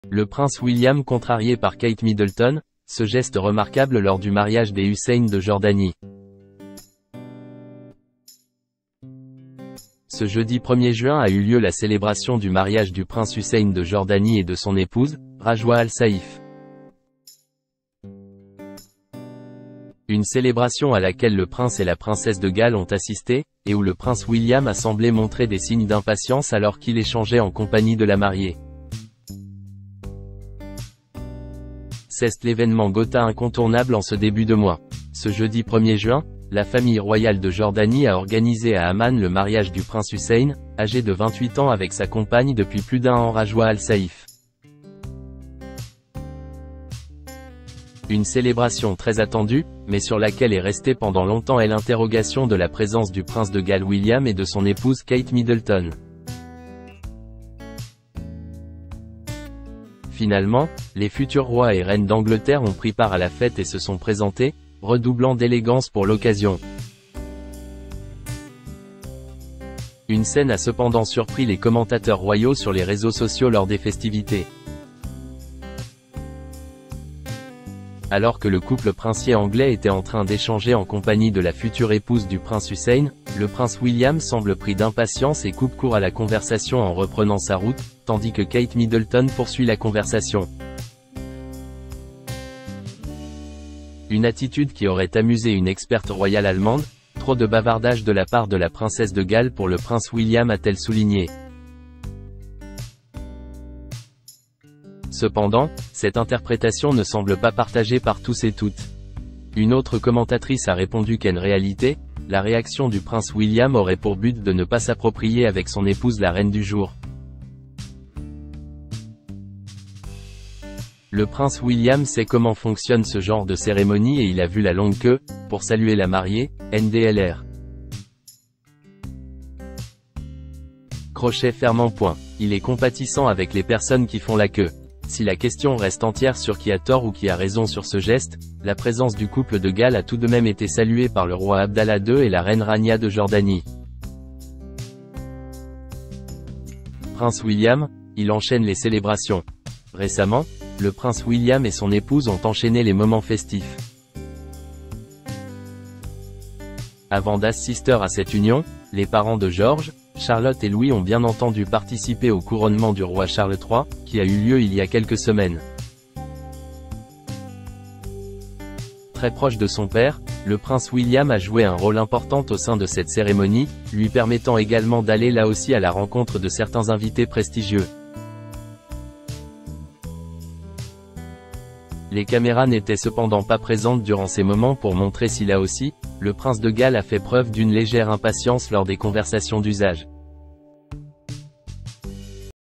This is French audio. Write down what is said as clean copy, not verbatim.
Le prince William contrarié par Kate Middleton, ce geste remarquable lors du mariage des Hussein de Jordanie. Ce jeudi 1er juin a eu lieu la célébration du mariage du prince Hussein de Jordanie et de son épouse, Rajwa Al Saif. Une célébration à laquelle le prince et la princesse de Galles ont assisté, et où le prince William a semblé montrer des signes d'impatience alors qu'il échangeait en compagnie de la mariée. C'est l'événement Gotha incontournable en ce début de mois. Ce jeudi 1er juin, la famille royale de Jordanie a organisé à Amman le mariage du prince Hussein, âgé de 28 ans avec sa compagne depuis plus d'1 an Rajwa Al Saif. Une célébration très attendue, mais sur laquelle est restée pendant longtemps l'interrogation de la présence du prince de Galles William et de son épouse Kate Middleton. Finalement, les futurs rois et reines d'Angleterre ont pris part à la fête et se sont présentés, redoublant d'élégance pour l'occasion. Une scène a cependant surpris les commentateurs royaux sur les réseaux sociaux lors des festivités. Alors que le couple princier anglais était en train d'échanger en compagnie de la future épouse du prince Hussein, le prince William semble pris d'impatience et coupe court à la conversation en reprenant sa route, tandis que Kate Middleton poursuit la conversation. Une attitude qui aurait amusé une experte royale allemande, trop de bavardage de la part de la princesse de Galles pour le prince William a-t-elle souligné. Cependant, cette interprétation ne semble pas partagée par tous et toutes. Une autre commentatrice a répondu qu'en réalité, la réaction du prince William aurait pour but de ne pas s'approprier avec son épouse la reine du jour. Le prince William sait comment fonctionne ce genre de cérémonie et il a vu la longue queue, pour saluer la mariée, NDLR. Crochet fermant point. Il est compatissant avec les personnes qui font la queue. Si la question reste entière sur qui a tort ou qui a raison sur ce geste, la présence du couple de Galles a tout de même été saluée par le roi Abdallah II et la reine Rania de Jordanie. Prince William, il enchaîne les célébrations. Récemment, le prince William et son épouse ont enchaîné les moments festifs. Avant d'assister à cette union, les parents de George, Charlotte et Louis ont bien entendu participé au couronnement du roi Charles III, qui a eu lieu il y a quelques semaines. Très proche de son père, le prince William a joué un rôle important au sein de cette cérémonie, lui permettant également d'aller là aussi à la rencontre de certains invités prestigieux. Les caméras n'étaient cependant pas présentes durant ces moments pour montrer si là aussi, le prince de Galles a fait preuve d'une légère impatience lors des conversations d'usage.